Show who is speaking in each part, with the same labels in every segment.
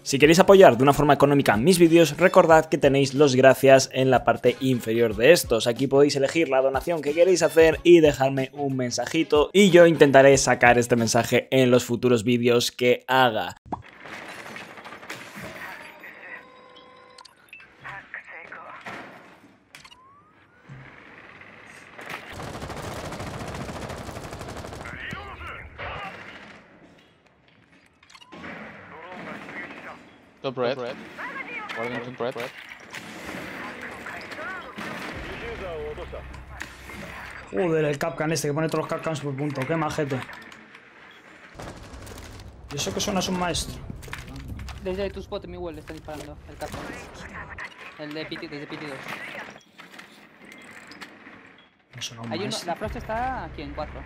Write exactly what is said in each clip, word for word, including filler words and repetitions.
Speaker 1: Si queréis apoyar de una forma económica mis vídeos, recordad que tenéis los gracias en la parte inferior de estos. Aquí podéis elegir la donación que queréis hacer y dejarme un mensajito y yo intentaré sacar este mensaje en los futuros vídeos que haga.
Speaker 2: Top red. Warning top red.
Speaker 3: Joder, el Capcan este que pone todos los Capcans por punto. Qué majete. ¿Y eso que suena es un maestro?
Speaker 4: Desde tu spot, mi wall, está disparando el Capcom. El de P T, desde P T dos.
Speaker 3: No suena un
Speaker 4: Hay uno,
Speaker 3: maestro.
Speaker 4: la Frost está aquí en cuatro.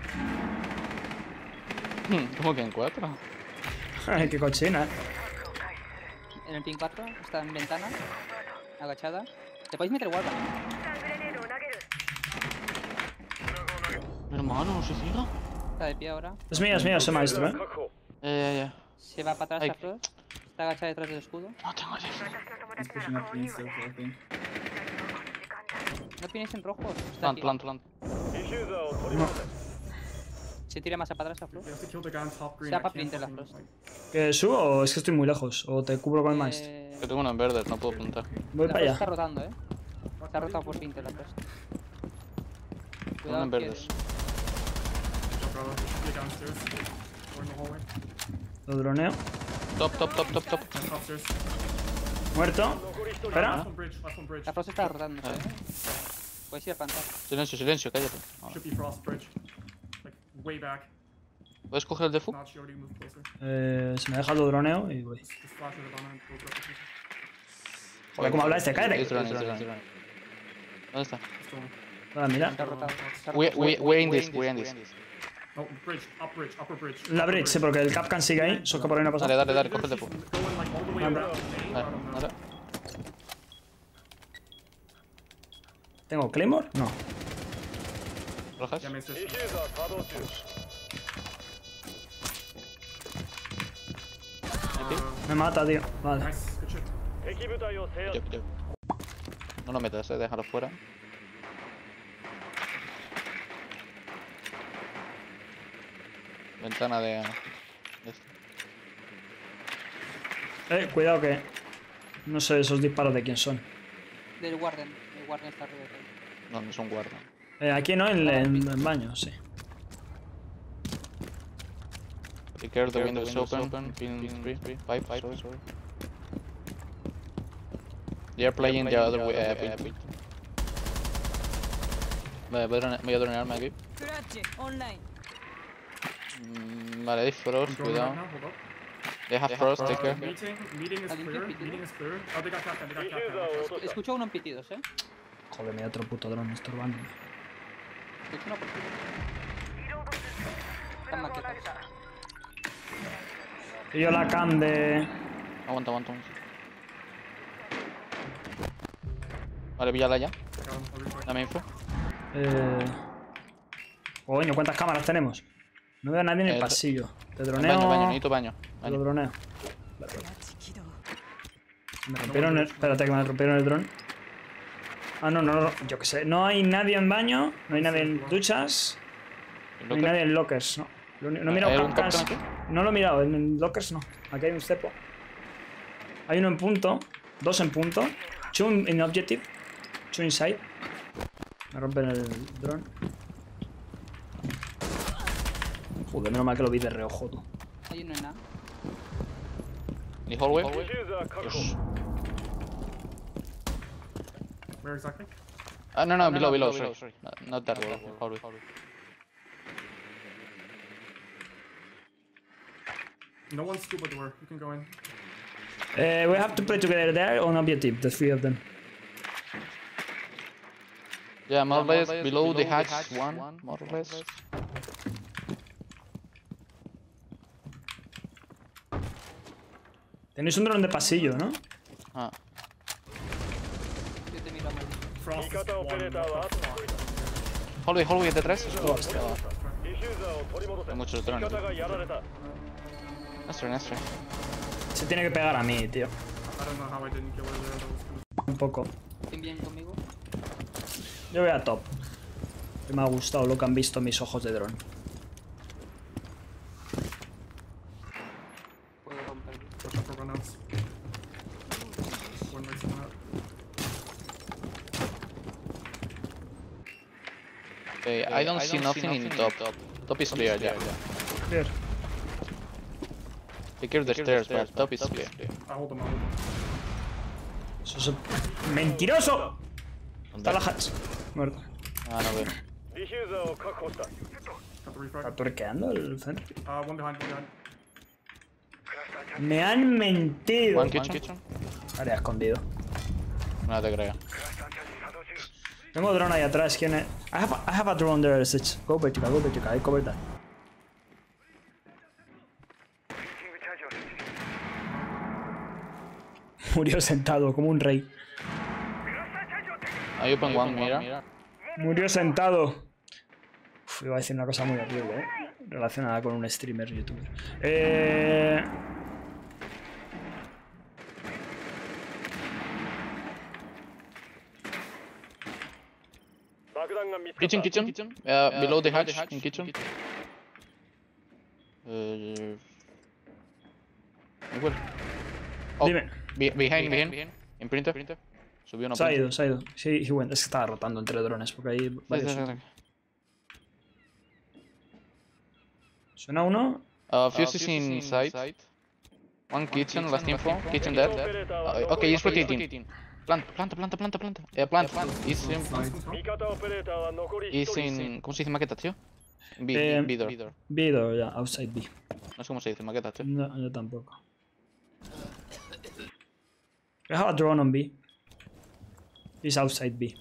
Speaker 2: ¿Cómo que en cuatro?
Speaker 3: Ay, qué cochina, eh.
Speaker 4: En el pin cuatro, está en ventana, agachada. Te podéis meter guarda.
Speaker 2: Hermano, ¿se siga?
Speaker 4: Está de pie ahora.
Speaker 3: Es mío, es mío ese maestro, eh.
Speaker 2: Eh, ya, ya.
Speaker 4: Se va para atrás
Speaker 2: Ay.
Speaker 4: la Frost. Está agachada detrás del escudo.
Speaker 2: No tengo ya.
Speaker 4: No tienes en rojo. Está
Speaker 2: Plant,
Speaker 4: aquí.
Speaker 2: plant, plant.
Speaker 4: Se tira más para atrás la Frost.
Speaker 5: Se
Speaker 4: Está para printer la Frost.
Speaker 3: ¿Que subo o es que estoy muy lejos? ¿O te cubro con el maestro?
Speaker 4: Eh,
Speaker 2: Que tengo uno en verde, no puedo plantar.
Speaker 3: Voy
Speaker 4: la
Speaker 3: para
Speaker 4: Frost está
Speaker 3: allá.
Speaker 4: rotando, eh. Está rotado por pinter la Frost.
Speaker 2: Uno en
Speaker 4: que-
Speaker 2: verdes.
Speaker 3: Lo droneo.
Speaker 2: Top, top, top, top, top.
Speaker 3: Muerto. Espera.
Speaker 4: La Frost está rotando,
Speaker 2: Vale.
Speaker 4: eh. Puedes ir a plantar.
Speaker 2: Silencio, silencio, cállate. Ahora. ¿Puedes coger el defu?
Speaker 3: Eh, se me deja el droneo y voy. Joder, ¿cómo habla este? ¡Cállate!
Speaker 2: It's running, it's running, it's running. ¿Dónde está?
Speaker 3: Nada, mira.
Speaker 4: Está rotado. Está
Speaker 2: We,
Speaker 4: rotado.
Speaker 2: we, we're in this, we're in this.
Speaker 3: La bridge, sí, porque el Capcan sigue ahí. Eso es que por ahí no pasa.
Speaker 2: Dale, dale, dale, coge el defu.
Speaker 3: Anda.
Speaker 2: Vale, ahora.
Speaker 3: ¿Tengo Claymore? No.
Speaker 2: ¿Rojas?
Speaker 3: Me mata, tío. Vale.
Speaker 2: Yo, yo. No lo metas, eh, déjalo fuera. Ventana de... de este.
Speaker 3: Eh, cuidado que... No sé esos disparos de quién son.
Speaker 4: Del Warden. El Warden está arriba de todo.
Speaker 2: No, no son guarda.
Speaker 3: Eh, aquí no, en en el baño, sí.
Speaker 2: Be careful, the window is open. Pin three, five, five, sorry. They are playing the other way. Uh, pin. Vale, voy a drone- voy a dronearme aquí. Mm, Vale, hay Frost, cuidado. They have Frost, take care.
Speaker 4: Escucho uno en pitidos, eh.
Speaker 3: Joder, me da otro puto dron estorbando.
Speaker 4: Escucho uno por pitidos. Están maquetas.
Speaker 3: Y yo la cam de...
Speaker 2: Aguanta, aguanta. aguanta. Vale, píllala ya. Dame info.
Speaker 3: Eh... Coño, ¿cuántas cámaras tenemos? No veo a nadie en el
Speaker 2: Eh,
Speaker 3: pasillo. Te
Speaker 2: Baño,
Speaker 3: droneo...
Speaker 2: baño, necesito baño.
Speaker 3: Te lo
Speaker 2: baño.
Speaker 3: droneo. Vale, vale. Me rompieron el... Espérate que me rompieron el dron. Ah, no, no, no, yo qué sé. No hay nadie en baño, no hay nadie en duchas, no hay nadie en lockers, no. Lo uni- No he mirado
Speaker 2: ¿Hay algún
Speaker 3: Capcans.
Speaker 2: Capcan
Speaker 3: No lo he mirado, en lockers no. Aquí hay un cepo. Hay uno en punto, dos en punto. Two in objective, two inside. Me rompen el dron. Joder, menos mal que lo vi de reojo, tú.
Speaker 4: Hay uno en A.
Speaker 2: Any hallway? Dios. Ah, no, no, below, below, sorry. Not, not that wall, hallway.
Speaker 5: No one scuba door. You can go in.
Speaker 3: Uh, we have to play together there on objective, the three of them.
Speaker 2: Yeah, more or less below the hatch, one, more or less.
Speaker 3: Tenéis un dron de pasillo, ¿no?
Speaker 2: Ah,
Speaker 4: Yo te miro a Mari.
Speaker 5: Frost is one.
Speaker 2: hallway, hallway detrás.
Speaker 3: Hostia.
Speaker 2: Hay muchos drones. Nuestro, nuestro.
Speaker 3: Se tiene que pegar a mí, tío.
Speaker 5: I don't know how I didn't kill her there. That was kind
Speaker 3: Un poco.
Speaker 4: ¿Están bien conmigo?
Speaker 3: Yo voy a top. Que me ha gustado lo que han visto mis ojos de dron.
Speaker 4: Puedo romper.
Speaker 5: of push up for runouts. One makes one out.
Speaker 2: Okay, I don't see nothing in top. Top is clear, yeah.
Speaker 3: Clear.
Speaker 2: Secure the stairs, but top is clear.
Speaker 5: I hold them, I hold them.
Speaker 3: Eso es... ¡Mentiroso! Está la hatch. Muerto.
Speaker 2: Ah, no veo.
Speaker 5: Got the refrag.
Speaker 3: ¿Está turqueando el centro?
Speaker 5: Uh, one behind, one behind.
Speaker 3: Me han mentido.
Speaker 2: One kitchen.
Speaker 3: Área escondido.
Speaker 2: No te creo.
Speaker 3: Tengo drone ahí atrás. ¿Quién es? I have a, I have a drone there, Stitch. Go vertical, go vertical. I cover that. Murió sentado como un rey.
Speaker 2: I open one, mira.
Speaker 3: Murió sentado. Uf, iba a decir una cosa muy horrible, ¿eh? Relacionada con un streamer youtuber. Eh...
Speaker 2: Kitchen, kitchen. Uh, below the hatch, in kitchen. Uh, igual. Oh,
Speaker 3: Dime.
Speaker 2: be- behind, behind. En printer. Subió una
Speaker 3: Se ha
Speaker 2: printer.
Speaker 3: ido, se ha ido. Sí, he went. Es que estaba rotando entre drones porque hay varios.
Speaker 2: Sí, sí, sí.
Speaker 3: Suena uno.
Speaker 2: Uh, Fuse is inside. One kitchen, last info. Kitchen dead. Uh, okay, he's rotating. Plant, planta, planta, planta, planta. Eh, plant, He's in... He's in... ¿Cómo se dice maqueta, tío? B,
Speaker 3: Eh,
Speaker 2: B door.
Speaker 3: B door, ya, outside B.
Speaker 2: No sé cómo se dice maqueta, tío.
Speaker 3: No, yo tampoco. I have a drone on B. He's outside B.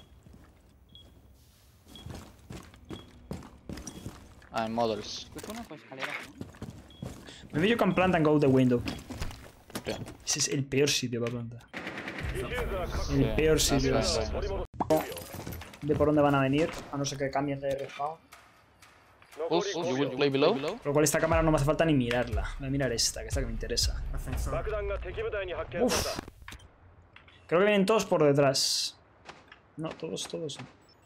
Speaker 2: Ah, en models.
Speaker 4: Escucho una por escalera, ¿no?
Speaker 3: Maybe you can plant and go the window.
Speaker 2: Yeah.
Speaker 3: Ese es el peor sitio para plantar.
Speaker 2: Sí,
Speaker 3: El peor
Speaker 2: that's
Speaker 3: sitio.
Speaker 2: right.
Speaker 3: De por dónde van a venir, a no ser que cambien de respawn.
Speaker 2: Pulse, you will play below?
Speaker 3: Por lo cual esta cámara no me hace falta ni mirarla. Voy a mirar esta, que es la que me interesa.
Speaker 5: I think so.
Speaker 3: Uf. Creo que vienen todos por detrás. No, todos, todos.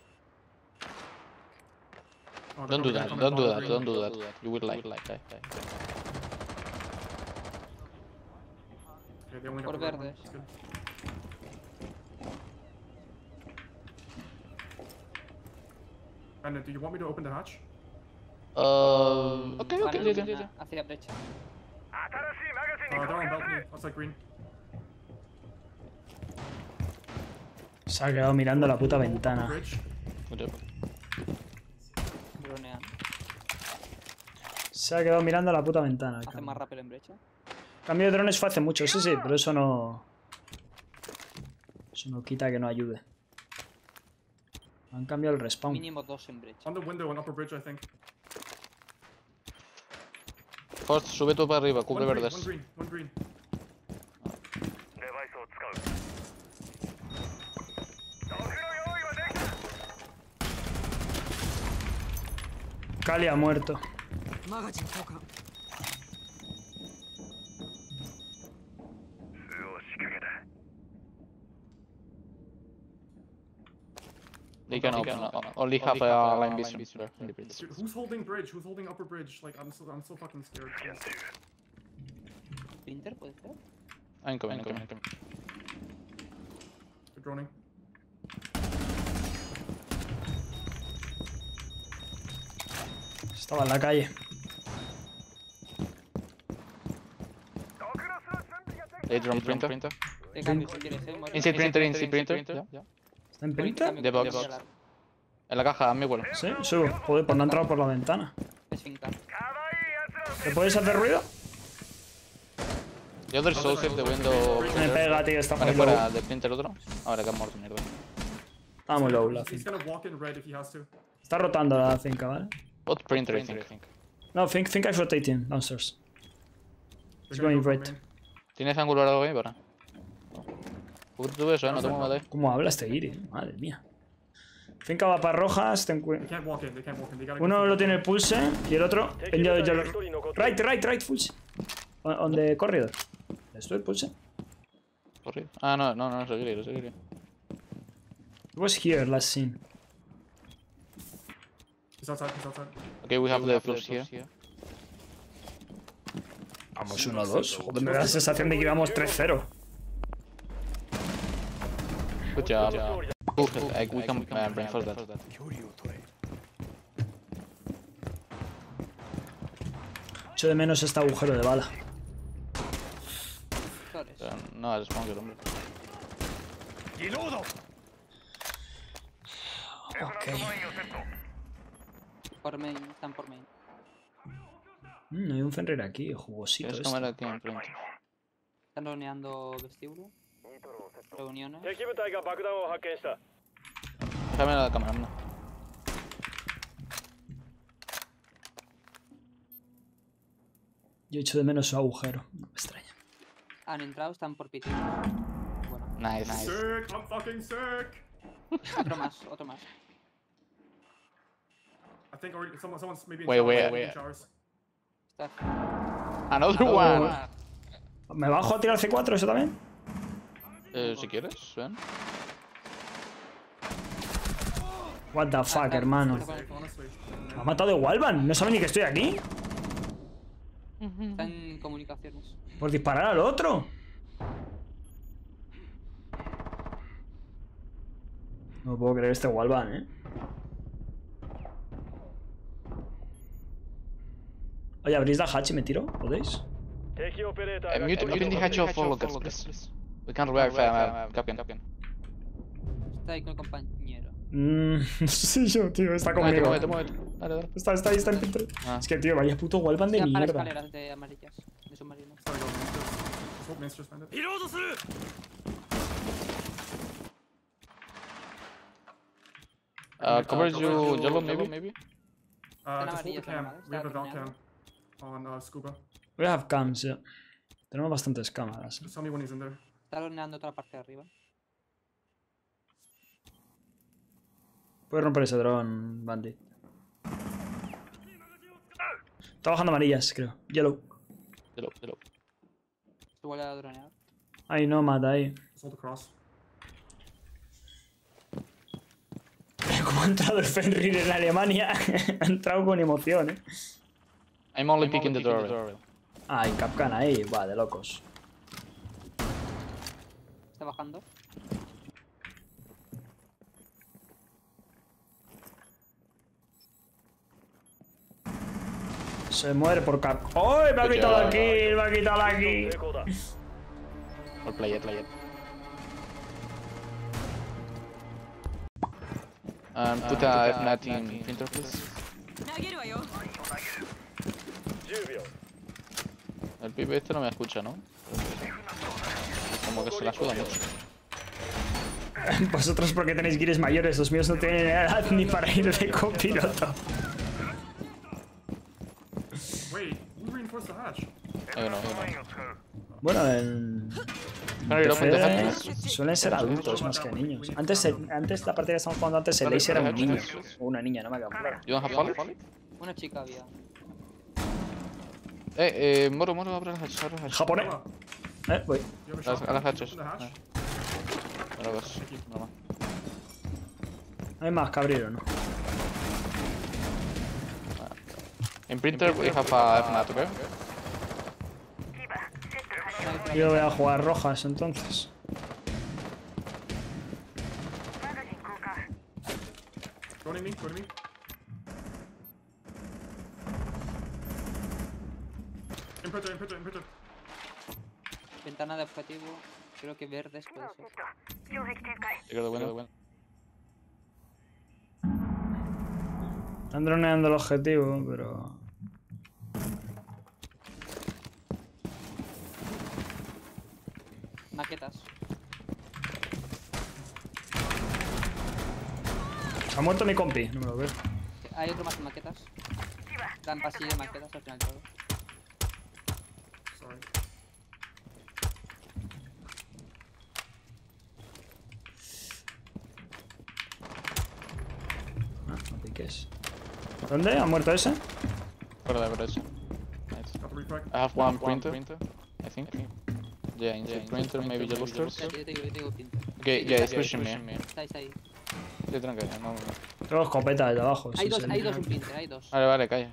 Speaker 5: Oh,
Speaker 2: Don't do
Speaker 5: they're
Speaker 2: that,
Speaker 5: coming
Speaker 2: don't do
Speaker 5: from
Speaker 2: that,
Speaker 5: the
Speaker 2: don't
Speaker 5: green.
Speaker 2: do that. You will like, like, like.
Speaker 5: Okay, they only got
Speaker 4: Por
Speaker 5: the red one.
Speaker 4: verdes.
Speaker 5: That's good. Brandon, do you want me to open the hatch?
Speaker 2: Uh, okay, okay,
Speaker 4: Vale,
Speaker 2: yeah, yeah, yeah.
Speaker 4: hacia la brecha.
Speaker 5: Uh, they're on balcony, outside green.
Speaker 3: Se ha quedado mirando la puta ventana.
Speaker 5: Bridge.
Speaker 2: Good job.
Speaker 4: Dronean.
Speaker 3: Se ha quedado mirando la puta ventana. el
Speaker 4: Hace
Speaker 3: cabrón.
Speaker 4: más rápido en brecha.
Speaker 3: Cambio de drones fue hace mucho, sí, sí, pero eso no... Eso no quita que no ayude. Han cambiado el respawn.
Speaker 4: Mínimo dos en brecha.
Speaker 5: On the window and upper bridge, I think.
Speaker 2: First, sube tú para arriba, cubre
Speaker 5: One green, one
Speaker 2: verdes.
Speaker 5: green, one green.
Speaker 3: Kali ha muerto.
Speaker 2: They can open, uh, only have a line vision there in the bridge.
Speaker 5: Dude, who's holding bridge? Who's holding upper bridge? Like, I'm so, I'm so fucking scared.
Speaker 4: Splinter, ¿puede ser?
Speaker 2: I'm coming, I'm coming, I'm coming.
Speaker 5: They're droning.
Speaker 3: Estaba en la calle.
Speaker 2: They drone printer.
Speaker 4: Te cambio si quieres, eh. Muere.
Speaker 2: Inside printer, inside printer. Yeah, yeah.
Speaker 3: ¿Está en
Speaker 4: Voy,
Speaker 3: printer?
Speaker 4: cambio,
Speaker 2: The
Speaker 4: cambio,
Speaker 2: box.
Speaker 4: cambio.
Speaker 2: En la caja, mi vuelo.
Speaker 3: Sí, subo. Joder, pues no ha entrado por la ventana.
Speaker 4: Es fincar.
Speaker 3: ¿Te puedes hacer ruido?
Speaker 2: The other source of the window.
Speaker 3: Me pega, tío, está
Speaker 2: Vale,
Speaker 3: muy low.
Speaker 2: fuera del printer otro. Ahora que ha muerto, mierda.
Speaker 3: Está muy low la
Speaker 5: He's
Speaker 3: finca.
Speaker 5: gonna walk in red if he has to.
Speaker 3: Está rotando la finca, ¿vale?
Speaker 2: What printer, I think.
Speaker 3: No, think, think I'm rotating downstairs.
Speaker 5: They're
Speaker 3: It's
Speaker 5: gonna
Speaker 3: going
Speaker 5: go for
Speaker 3: red.
Speaker 5: main.
Speaker 2: ¿Tienes angular algo ahí para? Cubre tú eso, eh, no te muevas de ahí.
Speaker 3: ¿Cómo habla este Giri? Madre mía. Finca va para rojas, ten
Speaker 5: They
Speaker 3: cuidado.
Speaker 5: can't walk in, they can't walk in. They gotta
Speaker 3: Uno
Speaker 5: go
Speaker 3: lo
Speaker 5: for
Speaker 3: tiene el pulse y el otro... en yo- yo lo- Right, right, right, pulse. On, on the corridor. ¿Esto es pulse?
Speaker 2: Sorry. Ah, no, no, no, seguiré, seguiré.
Speaker 3: It was here last scene.
Speaker 5: He's outside, he's outside.
Speaker 2: Okay, we have the floors here.
Speaker 3: Vamos uno dos. Joder, me da la sensación de que íbamos tres cero.
Speaker 2: Good job. Cool, uh, we can uh, reinforce that.
Speaker 3: Echo de menos este agujero de bala.
Speaker 4: Flores.
Speaker 2: Uh, no, es smonger, hombre.
Speaker 3: Ok.
Speaker 4: Por main, están por main.
Speaker 3: Mm, hay un Fenrir aquí, jugosito.
Speaker 2: Tienes
Speaker 3: Este.
Speaker 2: cámara aquí enfrente.
Speaker 4: Están reuneando vestíbulo. Reuniones.
Speaker 2: Déjame la cámara, no.
Speaker 3: Yo echo de menos su agujero. No me extraña.
Speaker 4: Han entrado, están por pitidos. Bueno,
Speaker 2: Nice, nice.
Speaker 5: Sick, I'm fucking sick.
Speaker 4: otro más, otro más.
Speaker 5: I think already someone, someone's maybe in
Speaker 2: Wait,
Speaker 5: showers,
Speaker 2: wait,
Speaker 5: maybe in
Speaker 2: wait.
Speaker 5: showers.
Speaker 4: Está.
Speaker 2: Another one.
Speaker 3: ¿Me bajo a tirar C cuatro eso también?
Speaker 2: Eh, si quieres, ven.
Speaker 3: What the fuck, hermano.
Speaker 5: Honestly.
Speaker 3: Me ha matado de Walvan. No sabe ni que estoy aquí.
Speaker 4: Está en comunicaciones.
Speaker 3: Por disparar al otro. No puedo creer este Walvan, eh. Oye, ¿abrís la hatch y me tiro? ¿Podéis?
Speaker 2: Uh, mute, open the hatch of all lockers, please. We can't revive uh, Captain.
Speaker 4: Está ahí con el compañero.
Speaker 3: Mmm, no sé yo, tío, está
Speaker 2: Muévete,
Speaker 3: conmigo.
Speaker 2: muévete, muévete. Dale, dale.
Speaker 3: Está, está ahí, está en Pinterest.
Speaker 2: Ah.
Speaker 3: Es que, tío, vaya puto Walvan de
Speaker 4: Están para
Speaker 3: mierda.
Speaker 4: escaleras de amarillas, de submarinos.
Speaker 5: Sorry, go, Minster's. Hope Minster's found it.
Speaker 2: Uh, covers you yellow, maybe? maybe?
Speaker 5: Uh, just hold the
Speaker 4: amarillas,
Speaker 5: cam.
Speaker 4: normales,
Speaker 5: We have a
Speaker 4: está
Speaker 5: Val cam
Speaker 4: terminado.
Speaker 5: on uh, Scuba.
Speaker 3: We have cams, yeah. Tenemos bastantes cámaras.
Speaker 5: Just tell me when he's in there.
Speaker 4: Está reuneando otra parte de arriba.
Speaker 3: Puedes romper ese dron, Bandit. Está bajando amarillas, creo. Yellow.
Speaker 2: Yellow, yellow.
Speaker 4: Se vuelve a dronear.
Speaker 3: Ay, no, mata ahí.
Speaker 5: Just hold the cross.
Speaker 3: Como ha entrado el Fenrir en Alemania. Ha entrado con emoción, eh.
Speaker 2: I'm only picking the door.
Speaker 3: Ah, hay Capcan ahí. Va, de locos.
Speaker 4: Está bajando.
Speaker 3: Se muere por Cap. ¡Oh! Me ha quitado aquí, me ha quitado aquí.
Speaker 2: Or play it, play it. Um, put a F NAT in printer, please. El pibe este no me escucha, ¿no? Como que se la suda mucho.
Speaker 3: Vosotros porque tenéis guires mayores, los míos no tienen edad ni para ir de copiloto.
Speaker 5: Wait, who reinforced the hatch?
Speaker 2: I don't know, I don't know.
Speaker 3: Bueno, en...
Speaker 2: Can I open the
Speaker 3: T F
Speaker 2: hatch, please?
Speaker 3: suelen ser adultos más que niños. Antes, el- antes la partida que estamos jugando antes, el Ace era un niño. O una niña, no me ha quedado claro.
Speaker 2: You don't have follow?
Speaker 4: Una chica había.
Speaker 2: Eh, eh, Moro, Moro, abre el hatch, abre el hatch.
Speaker 3: Japonés. Eh, voy.
Speaker 5: You have a
Speaker 2: A las-
Speaker 5: shot?
Speaker 2: a las hatches.
Speaker 5: Open the hatch?
Speaker 2: Me lo ves, normal.
Speaker 3: Hay más que abrir, ¿no?
Speaker 2: In printer we have a F NAT, okay?
Speaker 3: Yo voy a jugar rojas entonces.
Speaker 5: Go to me, go to me. Imprinter, imprinter, imprinter.
Speaker 4: Ventana de objetivo. Creo que verdes puede ser.
Speaker 2: Take the window.
Speaker 3: Están droneando el objetivo, pero...
Speaker 4: Maquetas.
Speaker 3: Se ha muerto mi compi, no me lo veo.
Speaker 4: Hay otro más de maquetas. Dan pasillo de maquetas al final todo.
Speaker 5: Sorry.
Speaker 3: Ah, no piques. ¿Dónde? ¿Ha muerto ese?
Speaker 2: Fuera de brecha. Nice.
Speaker 5: Got the refrag.
Speaker 2: I have one printer, I think. Yeah, inside printer, maybe yellow stairs.
Speaker 4: Yo te digo, yo te digo pinta.
Speaker 2: Okay, yeah, it's pushing me.
Speaker 4: Está ahí, está ahí.
Speaker 2: Sí, tranquilo, no, no.
Speaker 3: Tengo escopeta desde abajo.
Speaker 4: Hay
Speaker 3: sí,
Speaker 4: dos,
Speaker 3: sí.
Speaker 4: hay dos en pinter, hay dos.
Speaker 2: Vale, vale, calla.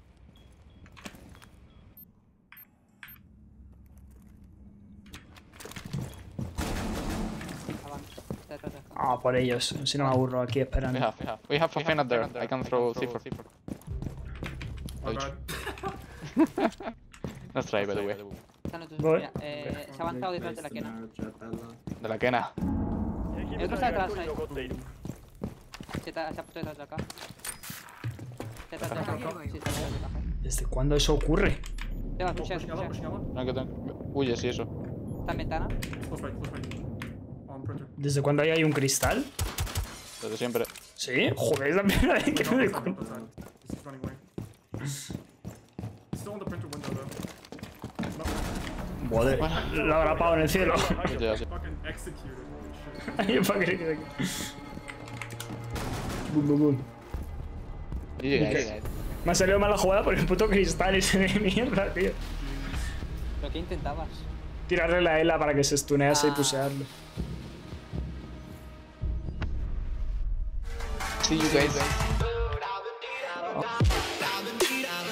Speaker 4: Avanza. Está detrás de acá.
Speaker 3: Ah, por ellos. Si no me aburro aquí
Speaker 2: We
Speaker 3: esperando.
Speaker 2: have, we have. We have a fan there. I can throw C four.
Speaker 5: Oh god.
Speaker 2: Let's try, by the way.
Speaker 4: Están otros.
Speaker 3: Voy.
Speaker 4: Mira, eh, se ha avanzado detrás de la quena.
Speaker 2: De la Kena.
Speaker 4: El otro está detrás ahí. Se, ta- se ha puesto detrás de acá. Detrás de acá. Sí, está detrás de acá.
Speaker 3: ¿Desde cuándo eso ocurre?
Speaker 4: Te va,
Speaker 5: Oh,
Speaker 4: pushea,
Speaker 5: pushing out,
Speaker 4: pushea.
Speaker 5: pushing out.
Speaker 2: Tranquilo, tranquilo. Huye, sí, eso.
Speaker 4: Está en ventana.
Speaker 5: Close right, close right. On printer.
Speaker 3: ¿Desde cuándo ahí hay un cristal?
Speaker 2: Desde siempre.
Speaker 3: ¿Sí? Joder, es la primera vez que me doy
Speaker 5: Not
Speaker 3: cuenta.
Speaker 5: this side. This is running away. Still on the printer window though.
Speaker 3: Joder, lo habrá apagado en el cielo.
Speaker 2: Ya, ya.
Speaker 5: Fucking executed. Holy shit.
Speaker 3: Ahí para que quede aquí. Bum, bum, bum.
Speaker 2: Y guys.
Speaker 3: Me ha salido mal la jugada por el puto cristal ese de mierda, tío.
Speaker 4: ¿Pero qué intentabas?
Speaker 3: Tirarle la E L A para que se stunease y
Speaker 4: Ah.
Speaker 3: pusearlo.
Speaker 2: See you guys.